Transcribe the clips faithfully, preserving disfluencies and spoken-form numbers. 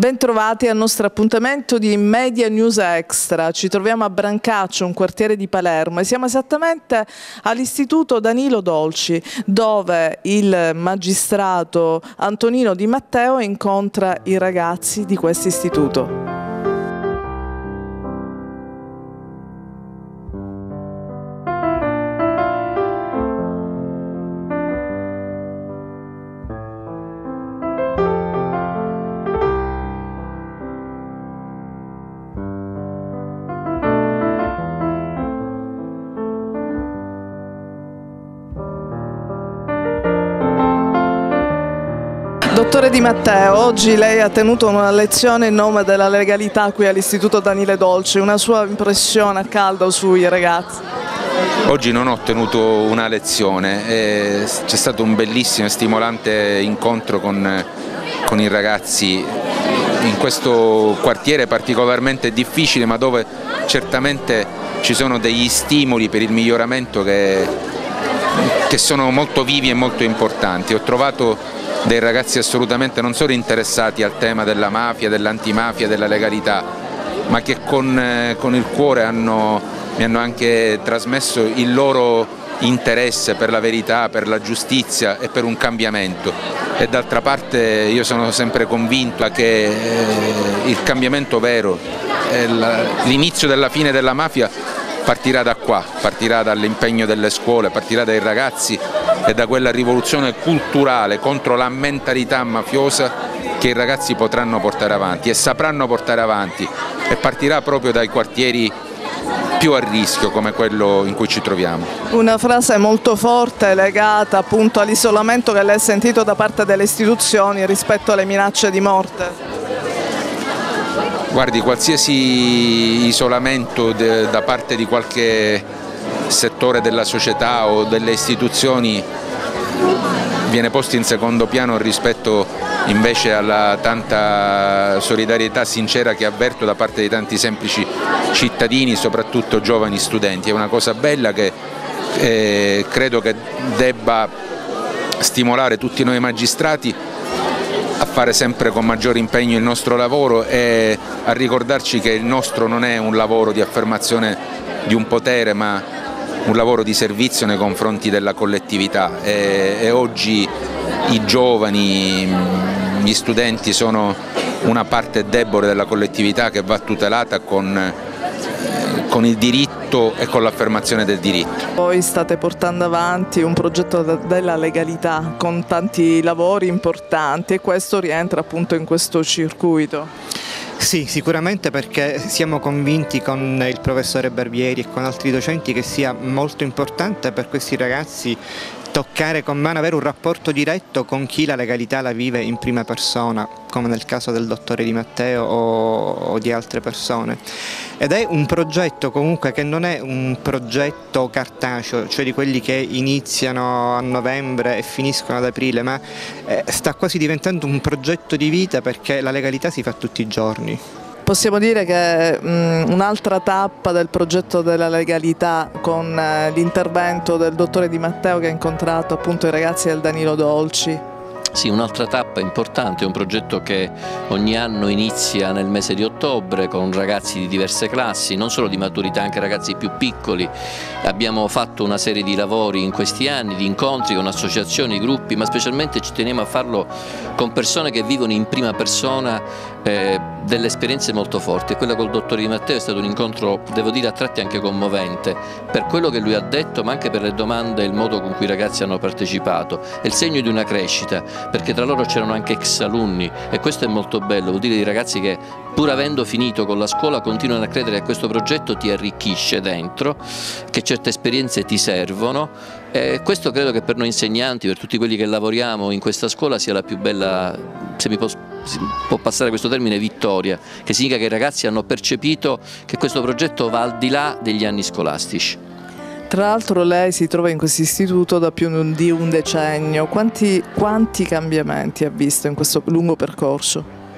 Bentrovati al nostro appuntamento di Media News Extra. Ci troviamo a Brancaccio, un quartiere di Palermo, e siamo esattamente all'Istituto Danilo Dolci, dove il magistrato Antonino Di Matteo incontra i ragazzi di questo istituto. Dottore Di Matteo, oggi lei ha tenuto una lezione in nome della legalità qui all'Istituto Danilo Dolci. Una sua impressione a caldo sui ragazzi? Oggi non ho tenuto una lezione, c'è stato un bellissimo e stimolante incontro con, con i ragazzi in questo quartiere particolarmente difficile, ma dove certamente ci sono degli stimoli per il miglioramento che, che sono molto vivi e molto importanti. Ho trovato dei ragazzi assolutamente non solo interessati al tema della mafia, dell'antimafia, della legalità, ma che con, eh, con il cuore hanno, mi hanno anche trasmesso il loro interesse per la verità, per la giustizia e per un cambiamento. E d'altra parte io sono sempre convinto che eh, il cambiamento vero, eh, l'inizio della fine della mafia partirà da qua, partirà dall'impegno delle scuole, partirà dai ragazzi e da quella rivoluzione culturale contro la mentalità mafiosa che i ragazzi potranno portare avanti e sapranno portare avanti, e partirà proprio dai quartieri più a rischio come quello in cui ci troviamo. Una frase molto forte legata appunto all'isolamento che lei ha sentito da parte delle istituzioni rispetto alle minacce di morte. Guardi, qualsiasi isolamento de, da parte di qualche settore della società o delle istituzioni viene posto in secondo piano rispetto invece alla tanta solidarietà sincera che avverto da parte di tanti semplici cittadini, soprattutto giovani studenti. È una cosa bella che eh, credo che debba stimolare tutti noi magistrati a fare sempre con maggiore impegno il nostro lavoro e a ricordarci che il nostro non è un lavoro di affermazione di un potere, ma un lavoro di servizio nei confronti della collettività, e, e oggi i giovani, gli studenti sono una parte debole della collettività che va tutelata con, con il diritto e con l'affermazione del diritto. Voi state portando avanti un progetto della legalità con tanti lavori importanti, e questo rientra appunto in questo circuito. Sì, sicuramente, perché siamo convinti con il professore Barbieri e con altri docenti che sia molto importante per questi ragazzi toccare con mano, avere un rapporto diretto con chi la legalità la vive in prima persona, come nel caso del dottore Di Matteo o, o di altre persone. Ed è un progetto comunque che non è un progetto cartaceo, cioè di quelli che iniziano a novembre e finiscono ad aprile, ma eh, sta quasi diventando un progetto di vita, perché la legalità si fa tutti i giorni. Possiamo dire che un'altra tappa del progetto della legalità, con eh, l'intervento del dottore Di Matteo che ha incontrato appunto i ragazzi del Danilo Dolci. Sì, un'altra tappa importante, è un progetto che ogni anno inizia nel mese di ottobre con ragazzi di diverse classi, non solo di maturità, anche ragazzi più piccoli. Abbiamo fatto una serie di lavori in questi anni, di incontri con associazioni, gruppi, ma specialmente ci teniamo a farlo con persone che vivono in prima persona eh, delle esperienze molto forti. E quella col dottore Di Matteo è stato un incontro, devo dire, a tratti anche commovente, per quello che lui ha detto, ma anche per le domande e il modo con cui i ragazzi hanno partecipato. È il segno di una crescita, perché tra loro c'erano anche ex alunni, e questo è molto bello, vuol dire di ragazzi che pur avendo finito con la scuola continuano a credere che questo progetto ti arricchisce dentro, che certe esperienze ti servono, e questo credo che per noi insegnanti, per tutti quelli che lavoriamo in questa scuola, sia la più bella, se mi può, può passare questo termine, vittoria, che significa che i ragazzi hanno percepito che questo progetto va al di là degli anni scolastici. Tra l'altro lei si trova in questo istituto da più di un decennio. Quanti, quanti cambiamenti ha visto in questo lungo percorso?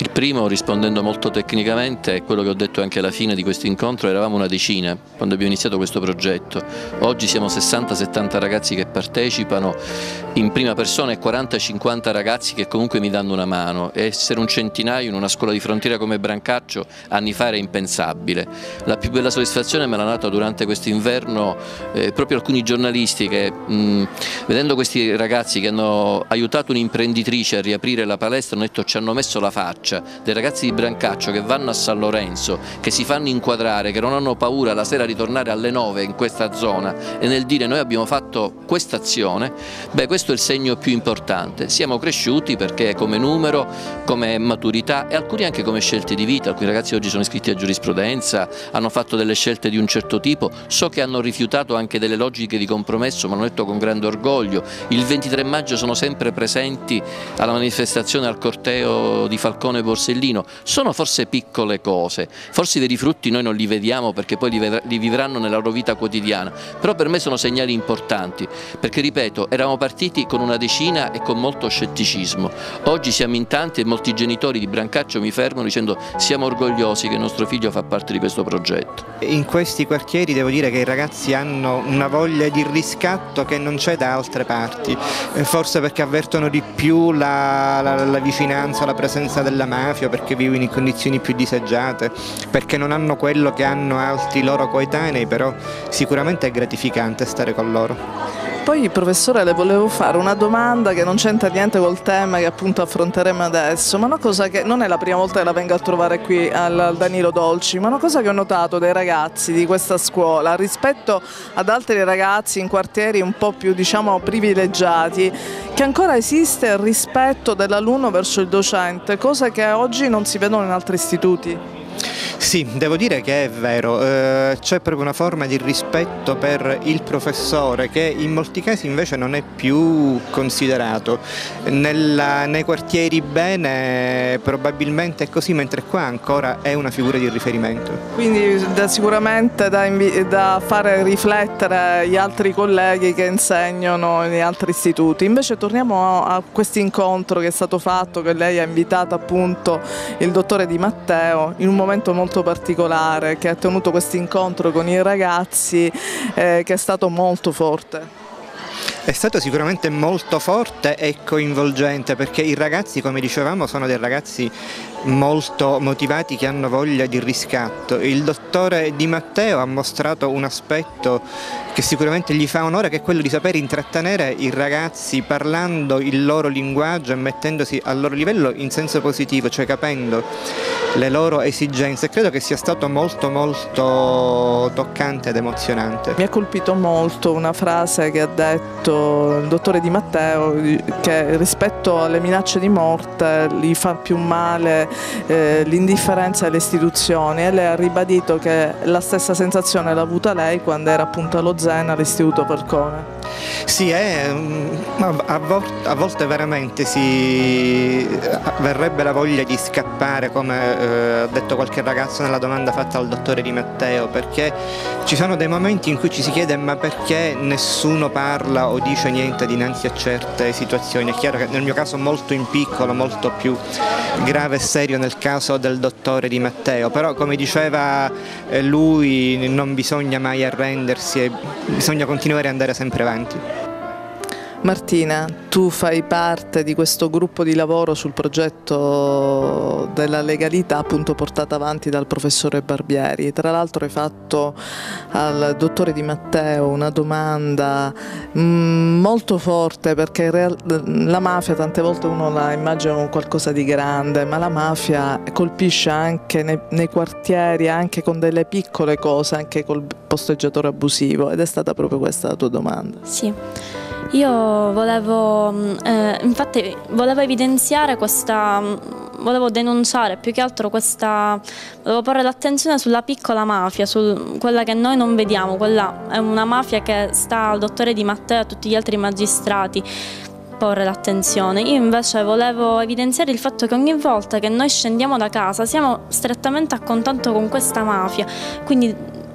Il primo, rispondendo molto tecnicamente, è quello che ho detto anche alla fine di questo incontro: eravamo una decina quando abbiamo iniziato questo progetto, oggi siamo sessanta settanta ragazzi che partecipano in prima persona e quaranta cinquanta ragazzi che comunque mi danno una mano. E essere un centinaio in una scuola di frontiera come Brancaccio anni fa era impensabile. La più bella soddisfazione me l'ha data durante questo inverno eh, proprio alcuni giornalisti che mh, vedendo questi ragazzi che hanno aiutato un'imprenditrice a riaprire la palestra hanno detto: ci hanno messo la faccia. Dei ragazzi di Brancaccio che vanno a San Lorenzo, che si fanno inquadrare, che non hanno paura la sera a ritornare alle nove in questa zona e nel dire: noi abbiamo fatto questa azione, beh, questo è il segno più importante. Siamo cresciuti perché come numero, come maturità e alcuni anche come scelte di vita. Alcuni ragazzi oggi sono iscritti a giurisprudenza, hanno fatto delle scelte di un certo tipo, so che hanno rifiutato anche delle logiche di compromesso, ma hanno detto con grande orgoglio. Il ventitré maggio sono sempre presenti alla manifestazione, al corteo di Falcone e Borsellino. Sono forse piccole cose, forse i veri frutti noi non li vediamo perché poi li vivranno nella loro vita quotidiana, però per me sono segnali importanti, perché ripeto, eravamo partiti con una decina e con molto scetticismo. Oggi siamo in tanti e molti genitori di Brancaccio mi fermano dicendo: siamo orgogliosi che il nostro figlio fa parte di questo progetto. In questi quartieri devo dire che i ragazzi hanno una voglia di riscatto che non c'è da altre parti, forse perché avvertono di più la, la, la vicinanza, la presenza della mafia, perché vivono in condizioni più disagiate, perché non hanno quello che hanno altri loro coetanei, però sicuramente è gratificante stare con loro. Poi, professore, le volevo fare una domanda che non c'entra niente col tema che appunto affronteremo adesso, ma una cosa che non è la prima volta che la vengo a trovare qui al Danilo Dolci, ma una cosa che ho notato dai ragazzi di questa scuola rispetto ad altri ragazzi in quartieri un po' più, diciamo, privilegiati, che ancora esiste il rispetto dell'alunno verso il docente, cosa che oggi non si vedono in altri istituti. Sì, devo dire che è vero, eh, c'è proprio una forma di rispetto per il professore che in molti casi invece non è più considerato. Nella, nei quartieri bene probabilmente è così, mentre qua ancora è una figura di riferimento. Quindi da, sicuramente da, da fare riflettere gli altri colleghi che insegnano in altri istituti. Invece torniamo a, a questo incontro che è stato fatto, che lei ha invitato appunto il dottore Di Matteo in un momento molto particolare, che ha tenuto questo incontro con i ragazzi, eh, che è stato molto forte. È stato sicuramente molto forte e coinvolgente, perché i ragazzi, come dicevamo, sono dei ragazzi molto motivati che hanno voglia di riscatto. Il dottore Di Matteo ha mostrato un aspetto che sicuramente gli fa onore, che è quello di saper intrattenere i ragazzi parlando il loro linguaggio e mettendosi al loro livello in senso positivo, cioè capendo le loro esigenze. Credo che sia stato molto molto toccante ed emozionante. Mi ha colpito molto una frase che ha detto il dottore Di Matteo, che rispetto alle minacce di morte gli fa più male eh, l'indifferenza alle istituzioni, e lei ha ribadito che la stessa sensazione l'ha avuta lei quando era appunto allo Zena all'Istituto Falcone. Sì, è, a, volte, a volte veramente si verrebbe la voglia di scappare, come eh, ha detto qualche ragazzo nella domanda fatta al dottore Di Matteo, perché ci sono dei momenti in cui ci si chiede: ma perché nessuno parla o dice niente dinanzi a certe situazioni? È chiaro che nel mio caso molto in piccolo, molto più grave e serio nel caso del dottore Di Matteo, però come diceva eh, lui, non bisogna mai arrendersi e bisogna continuare ad andare sempre avanti. Martina, tu fai parte di questo gruppo di lavoro sul progetto della legalità appunto portata avanti dal professore Barbieri. Tra l'altro hai fatto al dottore Di Matteo una domanda mh, molto forte, perché la mafia tante volte uno la immagina come qualcosa di grande, ma la mafia colpisce anche nei, nei quartieri, anche con delle piccole cose, anche col posteggiatore abusivo, ed è stata proprio questa la tua domanda. Sì. Io volevo, eh, infatti volevo evidenziare questa, volevo denunciare più che altro questa, volevo porre l'attenzione sulla piccola mafia, su quella che noi non vediamo. Quella è una mafia che sta al dottore Di Matteo e a tutti gli altri magistrati porre l'attenzione. Io invece volevo evidenziare il fatto che ogni volta che noi scendiamo da casa siamo strettamente a contatto con questa mafia, quindi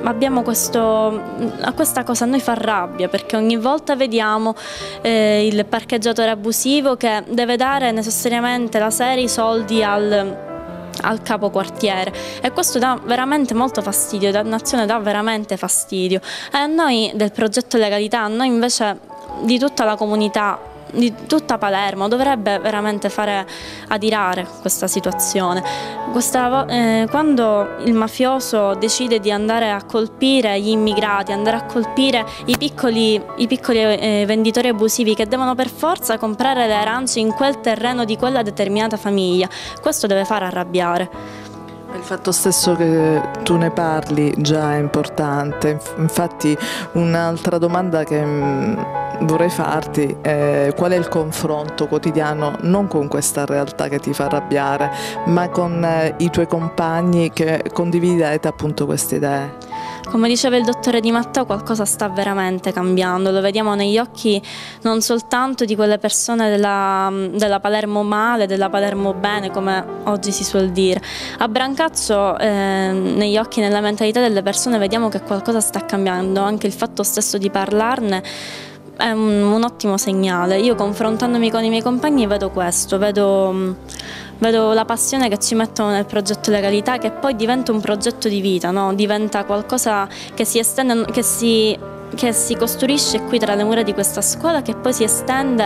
abbiamo questo, a questa cosa a noi fa rabbia, perché ogni volta vediamo eh, il parcheggiatore abusivo che deve dare necessariamente la sera i soldi al... al capo quartiere, e questo dà veramente molto fastidio, dannazione dà veramente fastidio. E a noi del progetto legalità, a noi invece di tutta la comunità, di tutta Palermo, dovrebbe veramente fare adirare questa situazione. Questa, eh, quando il mafioso decide di andare a colpire gli immigrati, andare a colpire i piccoli, i piccoli eh, venditori abusivi che devono per forza comprare le arance in quel terreno di quella determinata famiglia, questo deve fare arrabbiare. Il fatto stesso che tu ne parli già è importante. Infatti un'altra domanda che vorrei farti è: qual è il confronto quotidiano non con questa realtà che ti fa arrabbiare, ma con i tuoi compagni che condividete appunto queste idee? Come diceva il dottore Di Matteo, qualcosa sta veramente cambiando, lo vediamo negli occhi non soltanto di quelle persone della, della Palermo male, della Palermo bene, come oggi si suol dire. A Brancaccio, eh, negli occhi e nella mentalità delle persone vediamo che qualcosa sta cambiando, anche il fatto stesso di parlarne è un, un ottimo segnale. Io, confrontandomi con i miei compagni, vedo questo, vedo... Vedo la passione che ci mettono nel progetto legalità, che poi diventa un progetto di vita, no? Diventa qualcosa che si estende, che si, che si costruisce qui tra le mura di questa scuola, che poi si estende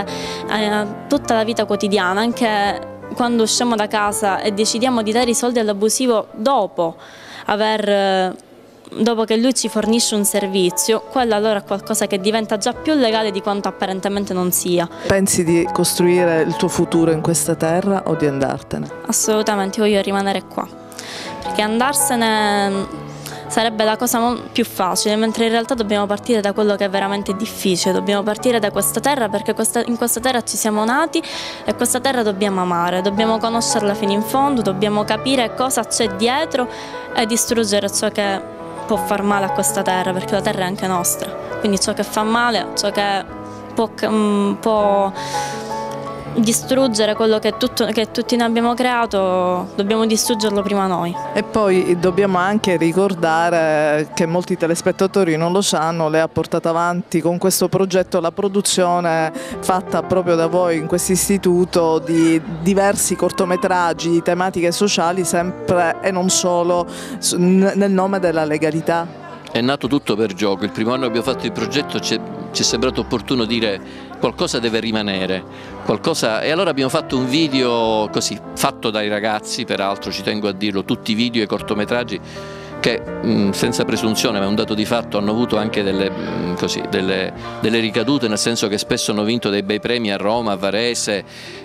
a tutta la vita quotidiana, anche quando usciamo da casa e decidiamo di dare i soldi all'abusivo dopo aver... dopo che lui ci fornisce un servizio, quello allora è qualcosa che diventa già più legale di quanto apparentemente non sia. Pensi di costruire il tuo futuro in questa terra o di andartene? Assolutamente, voglio rimanere qua, perché andarsene sarebbe la cosa più facile, mentre in realtà dobbiamo partire da quello che è veramente difficile, dobbiamo partire da questa terra, perché questa, in questa terra ci siamo nati e questa terra dobbiamo amare, dobbiamo conoscerla fino in fondo, dobbiamo capire cosa c'è dietro e distruggere ciò che può far male a questa terra, perché la terra è anche nostra, quindi ciò che fa male, ciò che può, um, può distruggere quello che, tutto, che tutti noi abbiamo creato, dobbiamo distruggerlo prima noi. E poi dobbiamo anche ricordare che molti telespettatori non lo sanno, lei ha portato avanti con questo progetto la produzione fatta proprio da voi in questo istituto di diversi cortometraggi di tematiche sociali, sempre e non solo nel nome della legalità. È nato tutto per gioco. Il primo anno che abbiamo fatto il progetto ci è sembrato opportuno dire qualcosa deve rimanere, qualcosa, e allora abbiamo fatto un video così, fatto dai ragazzi, peraltro ci tengo a dirlo, tutti i video e cortometraggi che mh, senza presunzione, ma è un dato di fatto, hanno avuto anche delle, mh, così, delle, delle ricadute, nel senso che spesso hanno vinto dei bei premi a Roma, a Varese,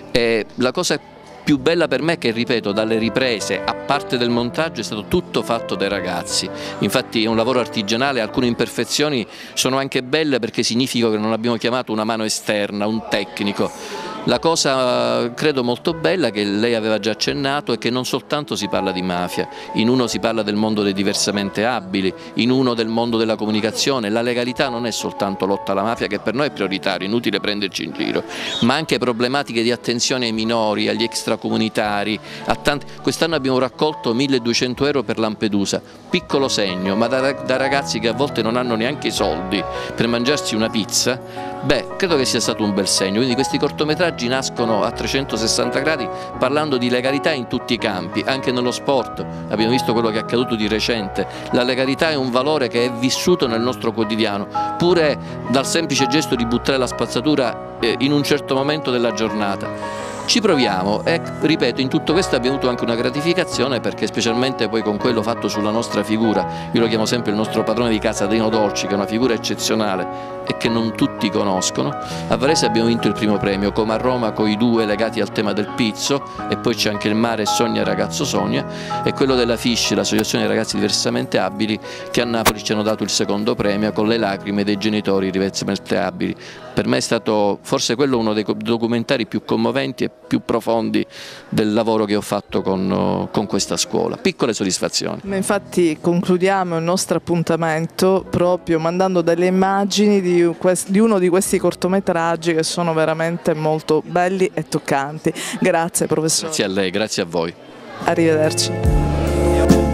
e la cosa più bella per me è che, ripeto, dalle riprese a parte del montaggio è stato tutto fatto dai ragazzi. Infatti è un lavoro artigianale, alcune imperfezioni sono anche belle perché significa che non abbiamo chiamato una mano esterna, un tecnico. La cosa credo molto bella, che lei aveva già accennato, è che non soltanto si parla di mafia, in uno si parla del mondo dei diversamente abili, in uno del mondo della comunicazione. La legalità non è soltanto lotta alla mafia, che per noi è prioritario, inutile prenderci in giro, ma anche problematiche di attenzione ai minori, agli extracomunitari. Quest'anno abbiamo raccolto milleduecento euro per Lampedusa, piccolo segno, ma da, da ragazzi che a volte non hanno neanche i soldi per mangiarsi una pizza. Beh, credo che sia stato un bel segno. Quindi questi cortometraggi nascono a trecentosessanta gradi parlando di legalità in tutti i campi, anche nello sport. Abbiamo visto quello che è accaduto di recente. La legalità è un valore che è vissuto nel nostro quotidiano, pure dal semplice gesto di buttare la spazzatura in un certo momento della giornata. Ci proviamo e, ripeto, in tutto questo abbiamo avuto anche una gratificazione, perché specialmente poi con quello fatto sulla nostra figura, io lo chiamo sempre il nostro padrone di casa, Dino Dolci, che è una figura eccezionale e che non tutti conoscono. A Varese abbiamo vinto il primo premio, come a Roma con i due legati al tema del pizzo, e poi c'è anche il Mare Sogna Ragazzo Sogna, e quello della F I S C, l'associazione dei ragazzi diversamente abili, che a Napoli ci hanno dato il secondo premio con le lacrime dei genitori diversamente abili. Per me è stato forse quello uno dei documentari più commoventi e più profondi del lavoro che ho fatto con, con questa scuola. Piccole soddisfazioni. Ma infatti concludiamo il nostro appuntamento proprio mandando delle immagini di, di uno di questi cortometraggi che sono veramente molto belli e toccanti. Grazie professore. Grazie a lei, grazie a voi. Arrivederci.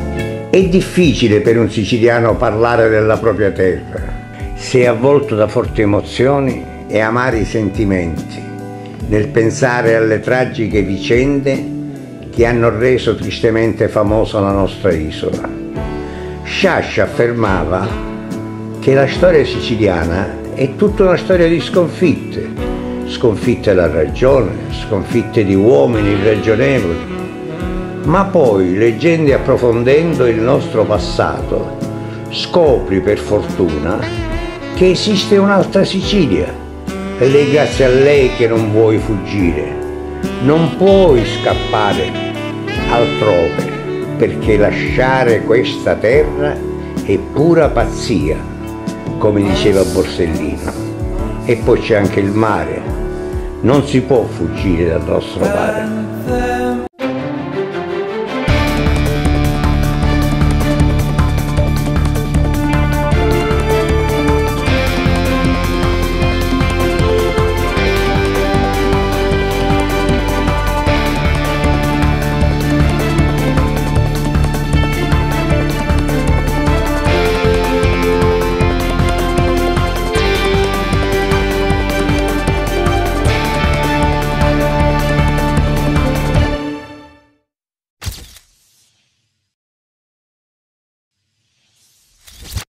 È difficile per un siciliano parlare della propria terra, se è avvolto da forti emozioni e amari sentimenti, nel pensare alle tragiche vicende che hanno reso tristemente famosa la nostra isola. Sciascia affermava che la storia siciliana è tutta una storia di sconfitte, sconfitte della ragione, sconfitte di uomini irragionevoli, ma poi, leggendo e approfondendo il nostro passato, scopri per fortuna che esiste un'altra Sicilia, ed è grazie a lei che non vuoi fuggire, non puoi scappare altrove, perché lasciare questa terra è pura pazzia, come diceva Borsellino. E poi c'è anche il mare, non si può fuggire dal nostro mare.